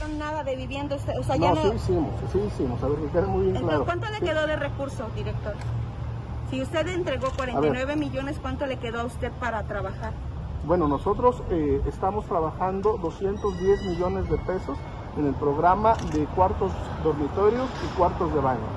hicieron nada de vivienda, o sea, no, ya no... sí hicimos, a ver, que quede muy bien claro. ¿Cuánto le quedó de recursos, director? Si usted entregó 49 millones, ¿cuánto le quedó a usted para trabajar? Bueno, nosotros estamos trabajando 210 millones de pesos en el programa de cuartos dormitorios y cuartos de baño.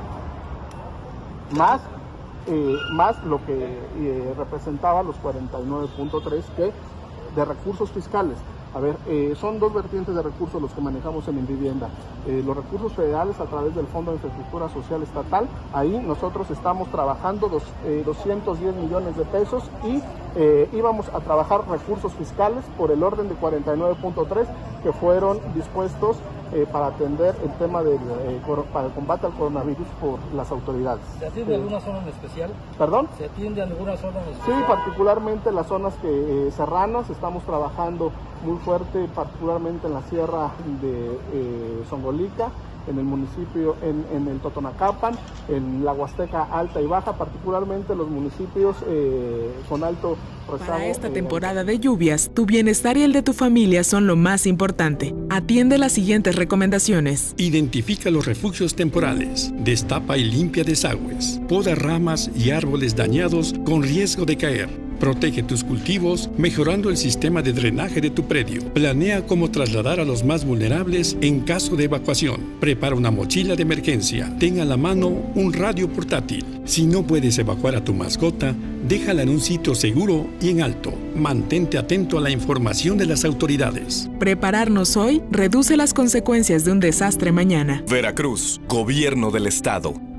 Más lo que representaba los 49.3 que de recursos fiscales. A ver, son dos vertientes de recursos los que manejamos en Invivienda. Los recursos federales a través del Fondo de Infraestructura Social Estatal, ahí nosotros estamos trabajando 210 millones de pesos y íbamos a trabajar recursos fiscales por el orden de 49.3 que fueron dispuestos para atender el tema para el combate al coronavirus por las autoridades. ¿Se atiende alguna zona en especial? ¿Perdón? ¿Se atiende alguna zona en especial? Sí, particularmente las zonas serranas, estamos trabajando muy fuerte, particularmente en la sierra de Zongolica, en el municipio, en el Totonacapan, en la Huasteca Alta y Baja, particularmente los municipios con alto rezago. Para esta temporada de lluvias, tu bienestar y el de tu familia son lo más importante. Atiende las siguientes recomendaciones. Identifica los refugios temporales, destapa y limpia desagües, poda ramas y árboles dañados con riesgo de caer. Protege tus cultivos mejorando el sistema de drenaje de tu predio. Planea cómo trasladar a los más vulnerables en caso de evacuación. Prepara una mochila de emergencia. Ten a la mano un radio portátil. Si no puedes evacuar a tu mascota, déjala en un sitio seguro y en alto. Mantente atento a la información de las autoridades. Prepararnos hoy reduce las consecuencias de un desastre mañana. Veracruz, Gobierno del Estado.